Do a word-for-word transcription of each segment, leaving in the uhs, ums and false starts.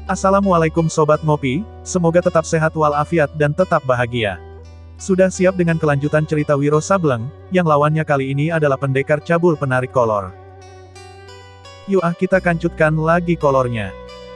Assalamualaikum Sobat Ngopi, semoga tetap sehat walafiat dan tetap bahagia. Sudah siap dengan kelanjutan cerita Wiro Sableng, yang lawannya kali ini adalah pendekar cabul penarik kolor. Yuk ah kita kancutkan lagi kolornya.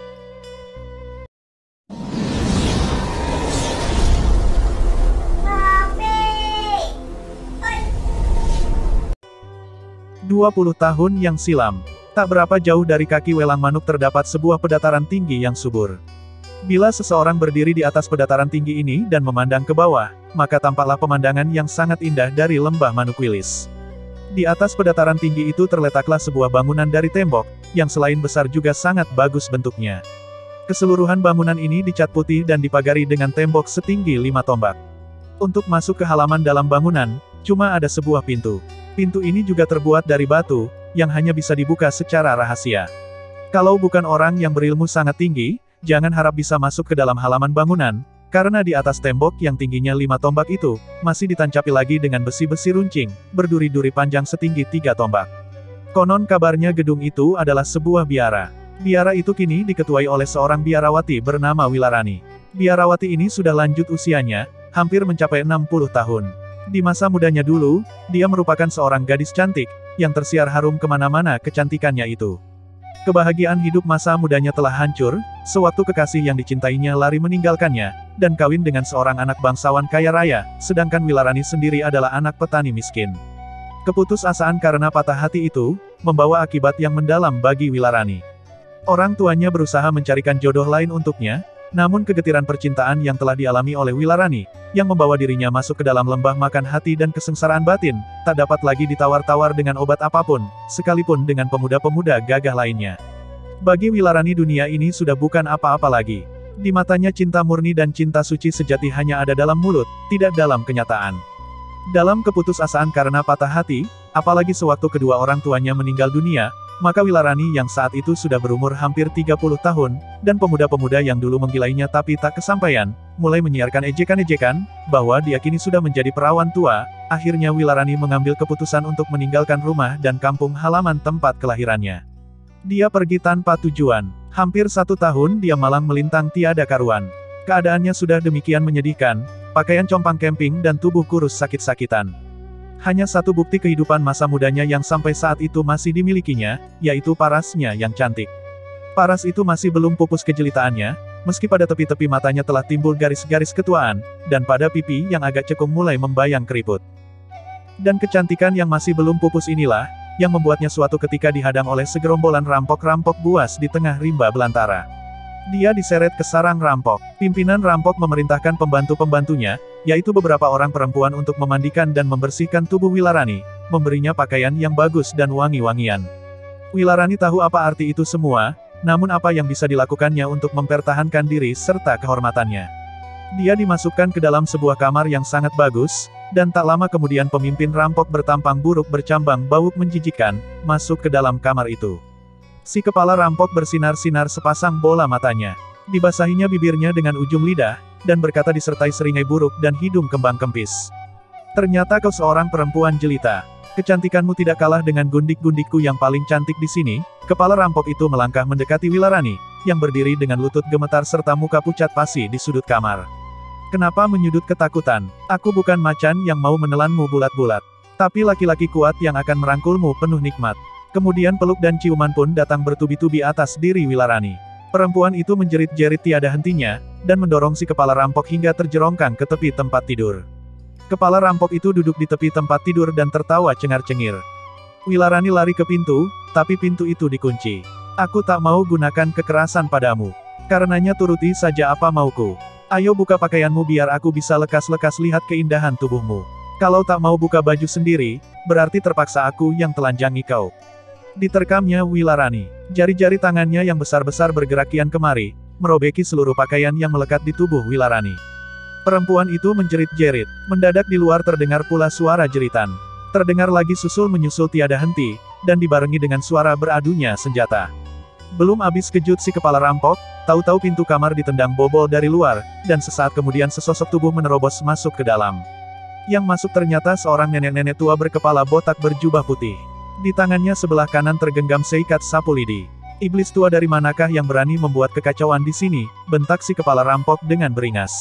dua puluh tahun yang silam. Tak berapa jauh dari kaki Welang Manuk terdapat sebuah pedataran tinggi yang subur. Bila seseorang berdiri di atas pedataran tinggi ini dan memandang ke bawah, maka tampaklah pemandangan yang sangat indah dari lembah Manukwilis. Di atas pedataran tinggi itu terletaklah sebuah bangunan dari tembok, yang selain besar juga sangat bagus bentuknya. Keseluruhan bangunan ini dicat putih dan dipagari dengan tembok setinggi lima tombak. Untuk masuk ke halaman dalam bangunan, cuma ada sebuah pintu. Pintu ini juga terbuat dari batu, yang hanya bisa dibuka secara rahasia. Kalau bukan orang yang berilmu sangat tinggi, jangan harap bisa masuk ke dalam halaman bangunan, karena di atas tembok yang tingginya lima tombak itu, masih ditancapi lagi dengan besi-besi runcing, berduri-duri panjang setinggi tiga tombak. Konon kabarnya gedung itu adalah sebuah biara. Biara itu kini diketuai oleh seorang biarawati bernama Wilarani. Biarawati ini sudah lanjut usianya, hampir mencapai enam puluh tahun. Di masa mudanya dulu, dia merupakan seorang gadis cantik, yang tersiar harum kemana-mana kecantikannya itu. Kebahagiaan hidup masa mudanya telah hancur, sewaktu kekasih yang dicintainya lari meninggalkannya, dan kawin dengan seorang anak bangsawan kaya raya, sedangkan Wilarani sendiri adalah anak petani miskin. Keputusasaan karena patah hati itu, membawa akibat yang mendalam bagi Wilarani. Orang tuanya berusaha mencarikan jodoh lain untuknya, namun kegetiran percintaan yang telah dialami oleh Wilarani, yang membawa dirinya masuk ke dalam lembah makan hati dan kesengsaraan batin, tak dapat lagi ditawar-tawar dengan obat apapun, sekalipun dengan pemuda-pemuda gagah lainnya. Bagi Wilarani dunia ini sudah bukan apa-apa lagi. Di matanya cinta murni dan cinta suci sejati hanya ada dalam mulut, tidak dalam kenyataan. Dalam keputusasaan karena patah hati, apalagi sewaktu kedua orang tuanya meninggal dunia, maka Wilarani yang saat itu sudah berumur hampir tiga puluh tahun, dan pemuda-pemuda yang dulu menggilainya tapi tak kesampaian, mulai menyiarkan ejekan-ejekan, bahwa dia kini sudah menjadi perawan tua. Akhirnya Wilarani mengambil keputusan untuk meninggalkan rumah dan kampung halaman tempat kelahirannya. Dia pergi tanpa tujuan. Hampir satu tahun dia malang melintang tiada karuan. Keadaannya sudah demikian menyedihkan, pakaian compang camping dan tubuh kurus sakit-sakitan. Hanya satu bukti kehidupan masa mudanya yang sampai saat itu masih dimilikinya, yaitu parasnya yang cantik. Paras itu masih belum pupus kejelitaannya, meski pada tepi-tepi matanya telah timbul garis-garis ketuaan, dan pada pipi yang agak cekung mulai membayang keriput. Dan kecantikan yang masih belum pupus inilah, yang membuatnya suatu ketika dihadang oleh segerombolan rampok-rampok buas di tengah rimba belantara. Dia diseret ke sarang rampok. Pimpinan rampok memerintahkan pembantu-pembantunya, yaitu beberapa orang perempuan untuk memandikan dan membersihkan tubuh Wilarani, memberinya pakaian yang bagus dan wangi-wangian. Wilarani tahu apa arti itu semua, namun apa yang bisa dilakukannya untuk mempertahankan diri serta kehormatannya. Dia dimasukkan ke dalam sebuah kamar yang sangat bagus, dan tak lama kemudian pemimpin rampok bertampang buruk bercambang bauk menjijikkan, masuk ke dalam kamar itu. Si kepala rampok bersinar-sinar sepasang bola matanya. Dibasahinya bibirnya dengan ujung lidah, dan berkata disertai seringai buruk dan hidung kembang kempis. Ternyata kau seorang perempuan jelita. Kecantikanmu tidak kalah dengan gundik-gundikku yang paling cantik di sini. Kepala rampok itu melangkah mendekati Wilarani, yang berdiri dengan lutut gemetar serta muka pucat pasi di sudut kamar. Kenapa menyudut ketakutan? Aku bukan macan yang mau menelanmu bulat-bulat. Tapi laki-laki kuat yang akan merangkulmu penuh nikmat. Kemudian peluk dan ciuman pun datang bertubi-tubi atas diri Wilarani. Perempuan itu menjerit-jerit tiada hentinya, dan mendorong si kepala rampok hingga terjerongkang ke tepi tempat tidur. Kepala rampok itu duduk di tepi tempat tidur dan tertawa cengar-cengir. Wilarani lari ke pintu, tapi pintu itu dikunci. Aku tak mau gunakan kekerasan padamu. Karenanya turuti saja apa mauku. Ayo buka pakaianmu biar aku bisa lekas-lekas lihat keindahan tubuhmu. Kalau tak mau buka baju sendiri, berarti terpaksa aku yang telanjangi kau. Diterkamnya Wilarani. Jari-jari tangannya yang besar-besar bergerak kian kemari, merobeki seluruh pakaian yang melekat di tubuh Wilarani. Perempuan itu menjerit-jerit. Mendadak di luar terdengar pula suara jeritan. Terdengar lagi susul menyusul tiada henti, dan dibarengi dengan suara beradunya senjata. Belum habis kejut si kepala rampok, tahu-tahu pintu kamar ditendang bobol dari luar, dan sesaat kemudian sesosok tubuh menerobos masuk ke dalam. Yang masuk ternyata seorang nenek-nenek tua berkepala botak berjubah putih. Di tangannya sebelah kanan tergenggam seikat sapu lidi. Iblis tua dari manakah yang berani membuat kekacauan di sini, bentak si kepala rampok dengan beringas.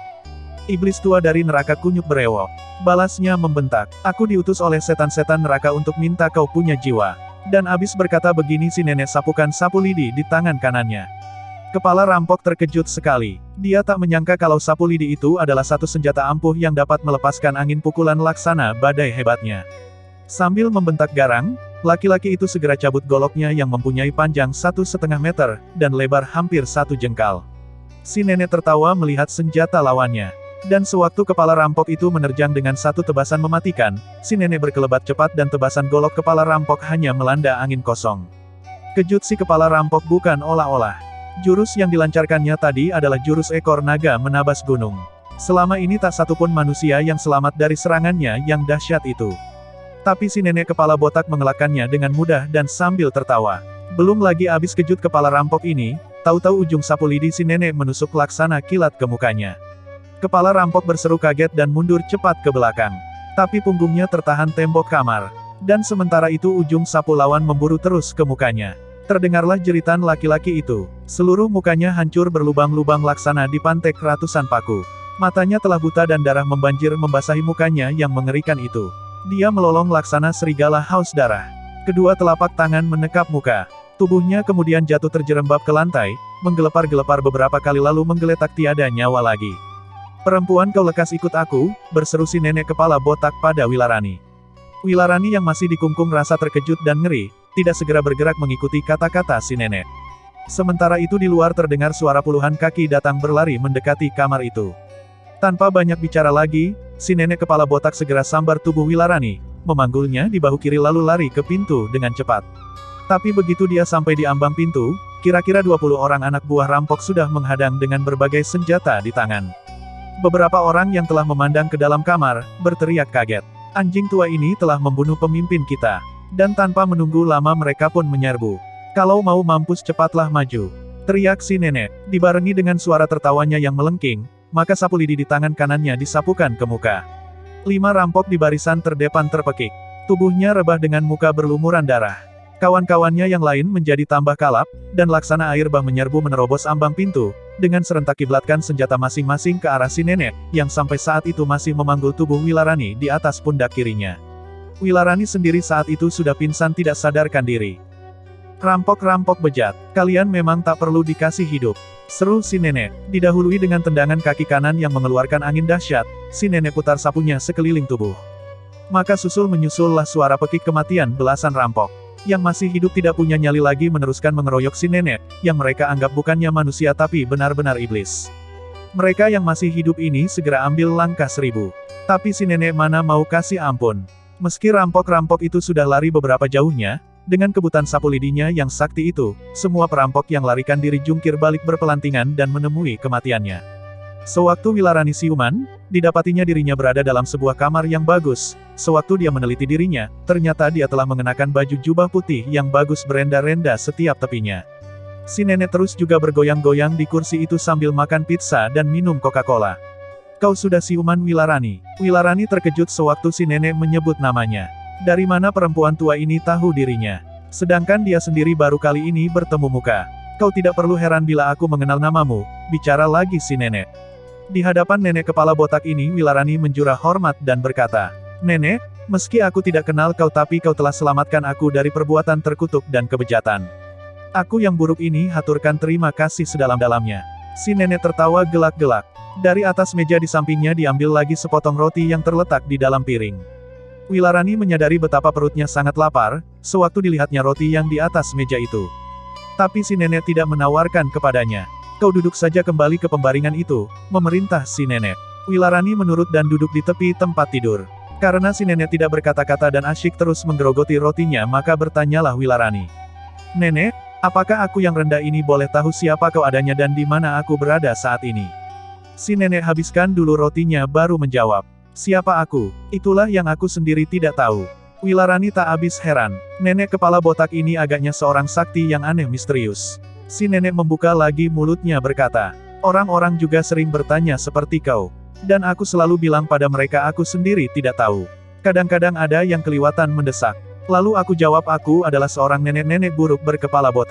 Iblis tua dari neraka kunyuk berewok. Balasnya membentak, aku diutus oleh setan-setan neraka untuk minta kau punya jiwa. Dan abis berkata begini si nenek sapukan sapu lidi di tangan kanannya. Kepala rampok terkejut sekali. Dia tak menyangka kalau sapu lidi itu adalah satu senjata ampuh yang dapat melepaskan angin pukulan laksana badai hebatnya. Sambil membentak garang, laki-laki itu segera cabut goloknya yang mempunyai panjang satu setengah meter, dan lebar hampir satu jengkal. Si nenek tertawa melihat senjata lawannya. Dan sewaktu kepala rampok itu menerjang dengan satu tebasan mematikan, si nenek berkelebat cepat dan tebasan golok kepala rampok hanya melanda angin kosong. Kejut si kepala rampok bukan olah-olah. Jurus yang dilancarkannya tadi adalah jurus ekor naga menabas gunung. Selama ini tak satupun manusia yang selamat dari serangannya yang dahsyat itu. Tapi si nenek kepala botak mengelakkannya dengan mudah dan sambil tertawa. Belum lagi habis kejut kepala rampok ini, tahu-tahu ujung sapu lidi si nenek menusuk laksana kilat ke mukanya. Kepala rampok berseru kaget dan mundur cepat ke belakang. Tapi punggungnya tertahan tembok kamar. Dan sementara itu ujung sapu lawan memburu terus ke mukanya. Terdengarlah jeritan laki-laki itu. Seluruh mukanya hancur berlubang-lubang laksana dipantek ratusan paku. Matanya telah buta dan darah membanjir membasahi mukanya yang mengerikan itu. Dia melolong laksana serigala haus darah. Kedua telapak tangan menekap muka. Tubuhnya kemudian jatuh terjerembab ke lantai, menggelepar-gelepar beberapa kali lalu menggeletak tiada nyawa lagi. Perempuan kau lekas ikut aku, berseru si nenek kepala botak pada Wilarani. Wilarani yang masih dikungkung rasa terkejut dan ngeri, tidak segera bergerak mengikuti kata-kata si nenek. Sementara itu di luar terdengar suara puluhan kaki datang berlari mendekati kamar itu. Tanpa banyak bicara lagi, si nenek kepala botak segera sambar tubuh Wilarani, memanggulnya di bahu kiri lalu lari ke pintu dengan cepat. Tapi begitu dia sampai di ambang pintu, kira-kira dua puluh orang anak buah rampok sudah menghadang dengan berbagai senjata di tangan. Beberapa orang yang telah memandang ke dalam kamar, berteriak kaget. Anjing tua ini telah membunuh pemimpin kita. Dan tanpa menunggu lama mereka pun menyerbu. Kalau mau mampus cepatlah maju. Teriak si nenek, dibarengi dengan suara tertawanya yang melengking, maka sapu lidi di tangan kanannya disapukan ke muka. Lima rampok di barisan terdepan terpekik. Tubuhnya rebah dengan muka berlumuran darah. Kawan-kawannya yang lain menjadi tambah kalap, dan laksana air bah menyerbu menerobos ambang pintu, dengan serentak kiblatkan senjata masing-masing ke arah si nenek, yang sampai saat itu masih memanggul tubuh Wilarani di atas pundak kirinya. Wilarani sendiri saat itu sudah pingsan tidak sadarkan diri. Rampok-rampok bejat, kalian memang tak perlu dikasih hidup. Seru si nenek, didahului dengan tendangan kaki kanan yang mengeluarkan angin dahsyat, si nenek putar sapunya sekeliling tubuh. Maka susul menyusullah suara pekik kematian belasan rampok. Yang masih hidup tidak punya nyali lagi meneruskan mengeroyok si nenek, yang mereka anggap bukannya manusia tapi benar-benar iblis. Mereka yang masih hidup ini segera ambil langkah seribu. Tapi si nenek mana mau kasih ampun. Meski rampok-rampok itu sudah lari beberapa jauhnya, dengan kebutan sapu lidinya yang sakti itu, semua perampok yang larikan diri jungkir balik berpelantingan dan menemui kematiannya. Sewaktu Wilarani siuman, didapatinya dirinya berada dalam sebuah kamar yang bagus. Sewaktu dia meneliti dirinya, ternyata dia telah mengenakan baju jubah putih yang bagus berenda-renda setiap tepinya. Si nenek terus juga bergoyang-goyang di kursi itu sambil makan pizza dan minum Coca-Cola. Kau sudah siuman Wilarani. Wilarani terkejut sewaktu si nenek menyebut namanya. Dari mana perempuan tua ini tahu dirinya? Sedangkan dia sendiri baru kali ini bertemu muka. Kau tidak perlu heran bila aku mengenal namamu, bicara lagi si nenek. Di hadapan nenek kepala botak ini Wilarani menjurah hormat dan berkata, Nenek, meski aku tidak kenal kau tapi kau telah selamatkan aku dari perbuatan terkutuk dan kebejatan. Aku yang buruk ini haturkan terima kasih sedalam-dalamnya. Si nenek tertawa gelak-gelak. Dari atas meja di sampingnya diambil lagi sepotong roti yang terletak di dalam piring. Wilarani menyadari betapa perutnya sangat lapar, sewaktu dilihatnya roti yang di atas meja itu. Tapi si nenek tidak menawarkan kepadanya. Kau duduk saja kembali ke pembaringan itu, memerintah si nenek. Wilarani menurut dan duduk di tepi tempat tidur. Karena si nenek tidak berkata-kata dan asyik terus menggerogoti rotinya maka bertanyalah Wilarani. Nenek, apakah aku yang rendah ini boleh tahu siapa kau adanya dan di mana aku berada saat ini? Si nenek habiskan dulu rotinya baru menjawab. Siapa aku? Itulah yang aku sendiri tidak tahu. Wilarani tak habis heran. Nenek kepala botak ini agaknya seorang sakti yang aneh misterius. Si nenek membuka lagi mulutnya berkata, orang-orang juga sering bertanya seperti kau. Dan aku selalu bilang pada mereka aku sendiri tidak tahu. Kadang-kadang ada yang kelewatan mendesak. Lalu aku jawab aku adalah seorang nenek-nenek buruk berkepala botak.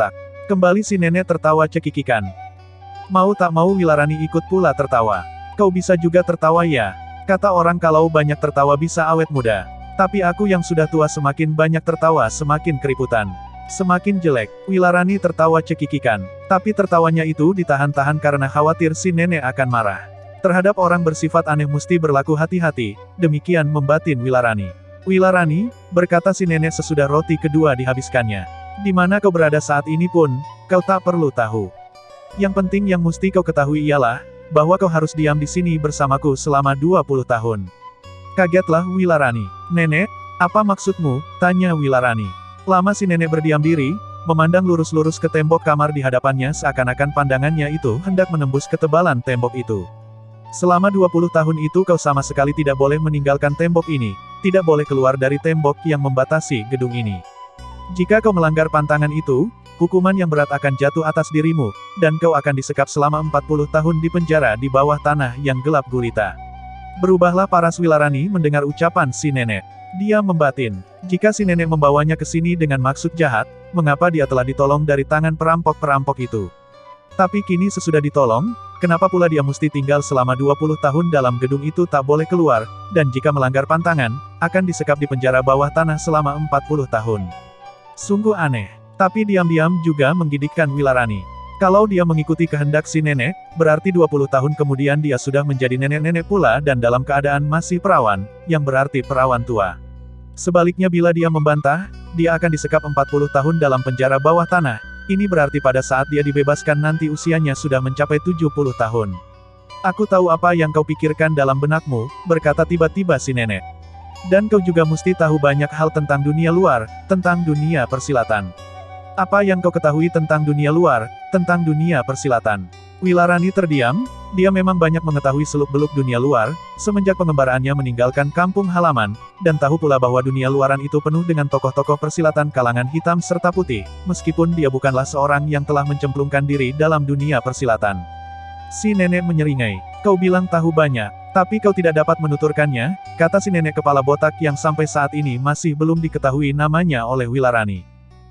Kembali si nenek tertawa cekikikan. Mau tak mau Wilarani ikut pula tertawa. Kau bisa juga tertawa ya? Kata orang kalau banyak tertawa bisa awet muda. Tapi aku yang sudah tua semakin banyak tertawa semakin keriputan. Semakin jelek. Wilarani tertawa cekikikan. Tapi tertawanya itu ditahan-tahan karena khawatir si nenek akan marah. Terhadap orang bersifat aneh mesti berlaku hati-hati, demikian membatin Wilarani. Wilarani, berkata si nenek sesudah roti kedua dihabiskannya. Di mana kau berada saat ini pun, kau tak perlu tahu. Yang penting yang mesti kau ketahui ialah, bahwa kau harus diam di sini bersamaku selama dua puluh tahun. Kagetlah Wilarani. Nenek, apa maksudmu? Tanya Wilarani. Lama si nenek berdiam diri, memandang lurus-lurus ke tembok kamar di hadapannya seakan-akan pandangannya itu hendak menembus ketebalan tembok itu. Selama dua puluh tahun itu kau sama sekali tidak boleh meninggalkan tembok ini, tidak boleh keluar dari tembok yang membatasi gedung ini. Jika kau melanggar pantangan itu, hukuman yang berat akan jatuh atas dirimu, dan kau akan disekap selama empat puluh tahun di penjara di bawah tanah yang gelap gulita. Berubahlah paras Wilarani mendengar ucapan si nenek. Dia membatin, jika si nenek membawanya ke sini dengan maksud jahat, mengapa dia telah ditolong dari tangan perampok-perampok itu? Tapi kini sesudah ditolong, kenapa pula dia mesti tinggal selama dua puluh tahun dalam gedung itu tak boleh keluar, dan jika melanggar pantangan, akan disekap di penjara bawah tanah selama empat puluh tahun. Sungguh aneh. Tapi diam-diam juga menggigitkan Wilarani. Kalau dia mengikuti kehendak si nenek, berarti dua puluh tahun kemudian dia sudah menjadi nenek-nenek pula dan dalam keadaan masih perawan, yang berarti perawan tua. Sebaliknya bila dia membantah, dia akan disekap empat puluh tahun dalam penjara bawah tanah. Ini berarti pada saat dia dibebaskan nanti usianya sudah mencapai tujuh puluh tahun. Aku tahu apa yang kau pikirkan dalam benakmu, berkata tiba-tiba si nenek. Dan kau juga mesti tahu banyak hal tentang dunia luar, tentang dunia persilatan. Apa yang kau ketahui tentang dunia luar, tentang dunia persilatan? Wilarani terdiam, dia memang banyak mengetahui seluk-beluk dunia luar, semenjak pengembaraannya meninggalkan kampung halaman, dan tahu pula bahwa dunia luaran itu penuh dengan tokoh-tokoh persilatan kalangan hitam serta putih, meskipun dia bukanlah seorang yang telah mencemplungkan diri dalam dunia persilatan. Si nenek menyeringai, kau bilang tahu banyak, tapi kau tidak dapat menuturkannya, kata si nenek kepala botak yang sampai saat ini masih belum diketahui namanya oleh Wilarani.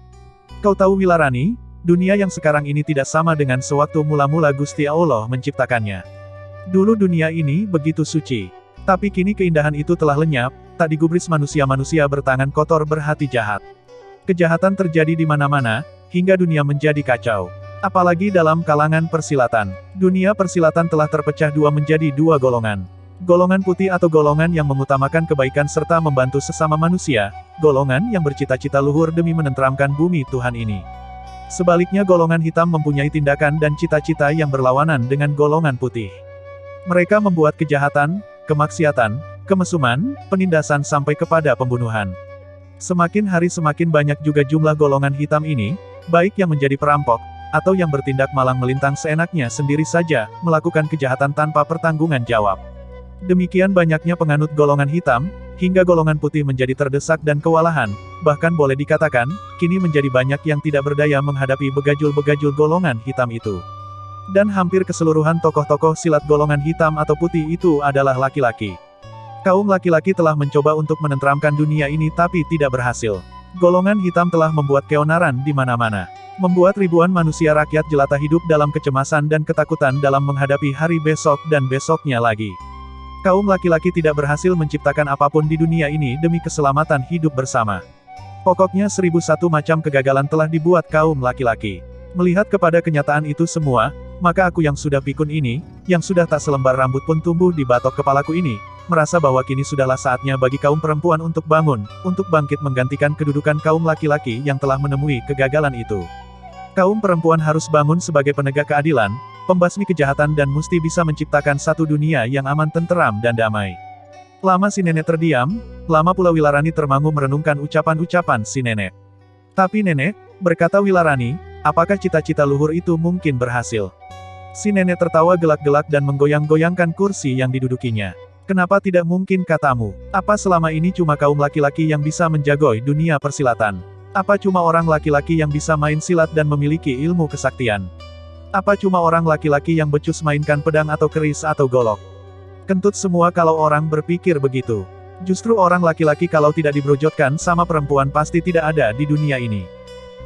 Kau tahu Wilarani, dunia yang sekarang ini tidak sama dengan sewaktu mula-mula Gusti Allah menciptakannya. Dulu dunia ini begitu suci. Tapi kini keindahan itu telah lenyap, tak digubris manusia-manusia bertangan kotor berhati jahat. Kejahatan terjadi di mana-mana, hingga dunia menjadi kacau. Apalagi dalam kalangan persilatan. Dunia persilatan telah terpecah dua menjadi dua golongan. Golongan putih atau golongan yang mengutamakan kebaikan serta membantu sesama manusia, golongan yang bercita-cita luhur demi menenteramkan bumi Tuhan ini. Sebaliknya golongan hitam mempunyai tindakan dan cita-cita yang berlawanan dengan golongan putih. Mereka membuat kejahatan, kemaksiatan, kemesuman, penindasan sampai kepada pembunuhan. Semakin hari semakin banyak juga jumlah golongan hitam ini, baik yang menjadi perampok, atau yang bertindak malang melintang seenaknya sendiri saja, melakukan kejahatan tanpa pertanggungan jawab. Demikian banyaknya penganut golongan hitam, hingga golongan putih menjadi terdesak dan kewalahan, bahkan boleh dikatakan, kini menjadi banyak yang tidak berdaya menghadapi begajul-begajul golongan hitam itu. Dan hampir keseluruhan tokoh-tokoh silat golongan hitam atau putih itu adalah laki-laki. Kaum laki-laki telah mencoba untuk menenteramkan dunia ini tapi tidak berhasil. Golongan hitam telah membuat keonaran di mana-mana. Membuat ribuan manusia rakyat jelata hidup dalam kecemasan dan ketakutan dalam menghadapi hari besok dan besoknya lagi. Kaum laki-laki tidak berhasil menciptakan apapun di dunia ini demi keselamatan hidup bersama. Pokoknya seribu satu macam kegagalan telah dibuat kaum laki-laki. Melihat kepada kenyataan itu semua, maka aku yang sudah pikun ini, yang sudah tak selembar rambut pun tumbuh di batok kepalaku ini, merasa bahwa kini sudahlah saatnya bagi kaum perempuan untuk bangun, untuk bangkit menggantikan kedudukan kaum laki-laki yang telah menemui kegagalan itu. Kaum perempuan harus bangun sebagai penegak keadilan, pembasmi kejahatan dan mesti bisa menciptakan satu dunia yang aman tenteram dan damai. Lama si nenek terdiam, lama pula Wilarani termangu merenungkan ucapan-ucapan si nenek. Tapi nenek, berkata Wilarani, apakah cita-cita luhur itu mungkin berhasil? Si nenek tertawa gelak-gelak dan menggoyang-goyangkan kursi yang didudukinya. Kenapa tidak mungkin katamu? Apa selama ini cuma kaum laki-laki yang bisa menjagoi dunia persilatan? Apa cuma orang laki-laki yang bisa main silat dan memiliki ilmu kesaktian? Apa cuma orang laki-laki yang becus mainkan pedang atau keris atau golok? Kentut semua kalau orang berpikir begitu. Justru orang laki-laki kalau tidak dibrojotkan sama perempuan pasti tidak ada di dunia ini.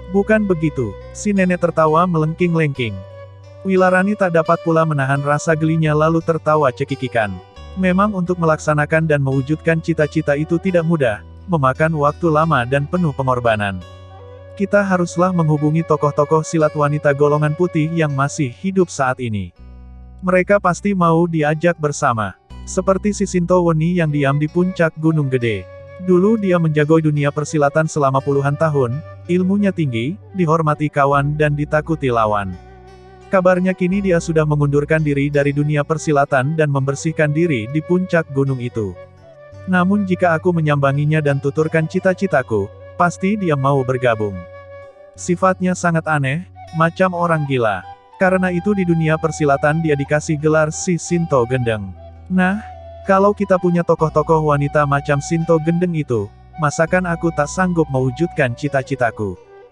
Bukan begitu, si nenek tertawa melengking-lengking. Wilarani tak dapat pula menahan rasa gelinya lalu tertawa cekikikan. Memang untuk melaksanakan dan mewujudkan cita-cita itu tidak mudah, memakan waktu lama dan penuh pengorbanan. Kita haruslah menghubungi tokoh-tokoh silat wanita golongan putih yang masih hidup saat ini. Mereka pasti mau diajak bersama. Seperti si Sinto Weni yang diam di puncak Gunung Gede. Dulu dia menjago dunia persilatan selama puluhan tahun, ilmunya tinggi, dihormati kawan dan ditakuti lawan. Kabarnya kini dia sudah mengundurkan diri dari dunia persilatan dan membersihkan diri di puncak gunung itu. Namun jika aku menyambanginya dan tuturkan cita-citaku, pasti dia mau bergabung. Sifatnya sangat aneh, macam orang gila. Karena itu di dunia persilatan dia dikasih gelar si Sinto Gendeng. Nah, kalau kita punya tokoh-tokoh wanita macam Sinto Gendeng itu, masakan aku tak sanggup mewujudkan cita-citaku.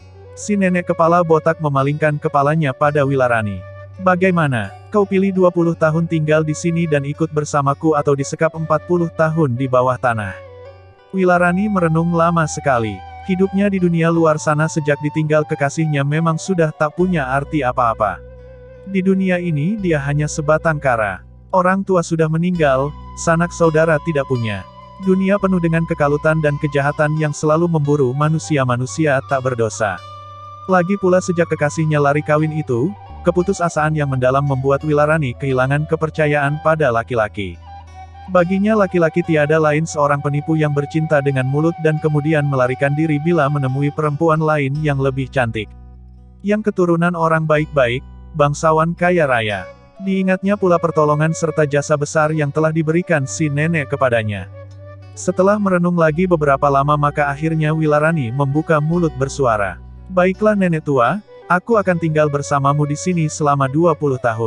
Si nenek kepala botak memalingkan kepalanya pada Wilarani. Bagaimana, kau pilih dua puluh tahun tinggal di sini dan ikut bersamaku atau disekap empat puluh tahun di bawah tanah? Wilarani merenung lama sekali. Hidupnya di dunia luar sana sejak ditinggal kekasihnya memang sudah tak punya arti apa-apa. Di dunia ini dia hanya sebatang kara. Orang tua sudah meninggal, sanak saudara tidak punya. Dunia penuh dengan kekalutan dan kejahatan yang selalu memburu manusia-manusia tak berdosa. Lagi pula sejak kekasihnya lari kawin itu, keputusasaan yang mendalam membuat Wilarani kehilangan kepercayaan pada laki-laki. Baginya laki-laki tiada lain seorang penipu yang bercinta dengan mulut dan kemudian melarikan diri bila menemui perempuan lain yang lebih cantik. Yang keturunan orang baik-baik, bangsawan kaya raya. Diingatnya pula pertolongan serta jasa besar yang telah diberikan si nenek kepadanya. Setelah merenung lagi beberapa lama maka akhirnya Wilarani membuka mulut bersuara. Baiklah nenek tua, aku akan tinggal bersamamu di sini selama dua puluh tahun.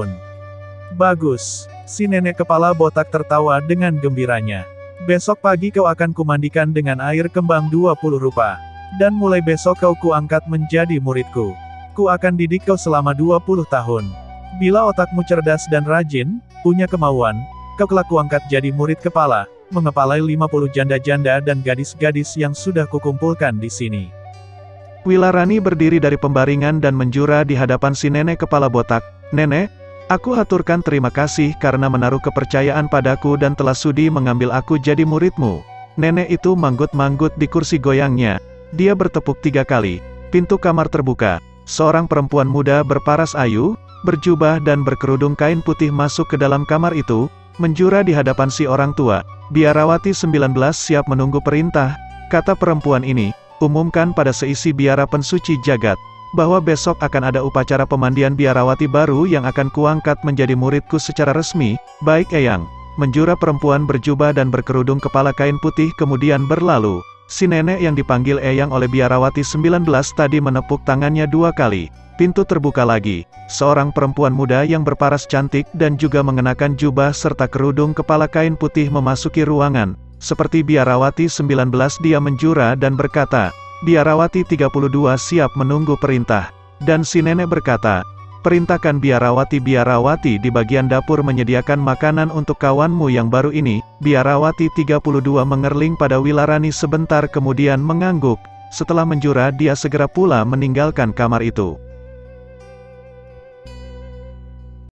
Bagus, si nenek kepala botak tertawa dengan gembiranya. Besok pagi kau akan kumandikan dengan air kembang dua puluh rupa. Dan mulai besok kau kuangkat menjadi muridku. Ku akan didik kau selama dua puluh tahun. Bila otakmu cerdas dan rajin, punya kemauan, kau kelak kuangkat jadi murid kepala, mengepalai lima puluh janda-janda dan gadis-gadis yang sudah kukumpulkan di sini. Wilarani berdiri dari pembaringan dan menjura di hadapan si nenek kepala botak. Nenek, aku haturkan terima kasih karena menaruh kepercayaan padaku dan telah sudi mengambil aku jadi muridmu. Nenek itu manggut-manggut di kursi goyangnya. Dia bertepuk tiga kali. Pintu kamar terbuka. Seorang perempuan muda berparas ayu, berjubah dan berkerudung kain putih masuk ke dalam kamar itu, menjura di hadapan si orang tua. Biarawati sembilan belas siap menunggu perintah, kata perempuan ini. Umumkan pada seisi biara pensuci jagat, bahwa besok akan ada upacara pemandian biarawati baru yang akan kuangkat menjadi muridku secara resmi. Baik Eyang, menjura perempuan berjubah dan berkerudung kepala kain putih kemudian berlalu. Si nenek yang dipanggil Eyang oleh biarawati sembilan belas tadi menepuk tangannya dua kali. Pintu terbuka lagi. Seorang perempuan muda yang berparas cantik dan juga mengenakan jubah serta kerudung kepala kain putih memasuki ruangan. Seperti biarawati sembilan belas dia menjura dan berkata, Biarawati tiga puluh dua siap menunggu perintah. Dan si nenek berkata, perintahkan biarawati biarawati di bagian dapur menyediakan makanan untuk kawanmu yang baru ini. Biarawati tiga puluh dua mengerling pada Wilarani sebentar kemudian mengangguk. Setelah menjura dia segera pula meninggalkan kamar itu.